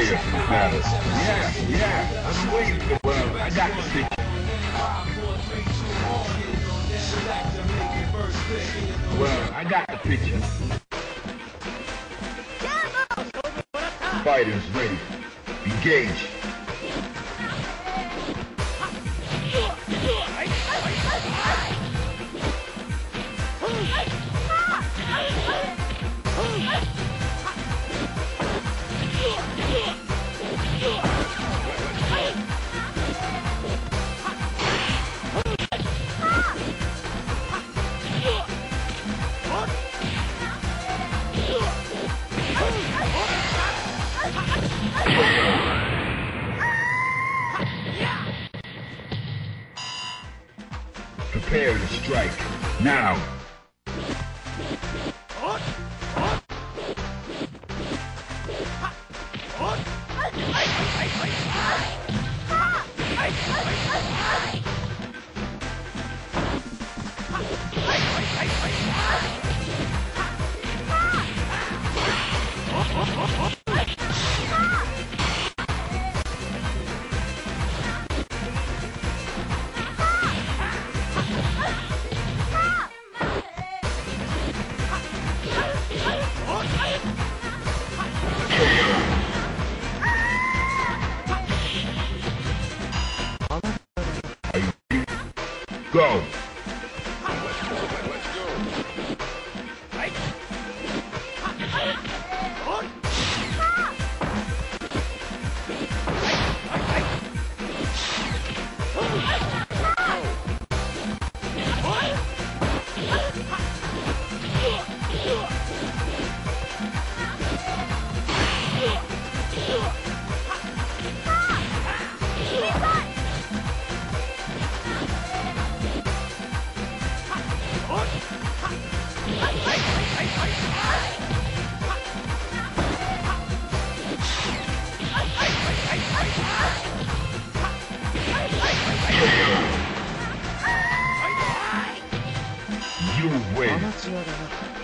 prepare for battle. Yeah, I'm waiting for well, I got the picture. Well, I got the picture. Fighters ready. Engage. Prepare to strike. Now. Go! You win.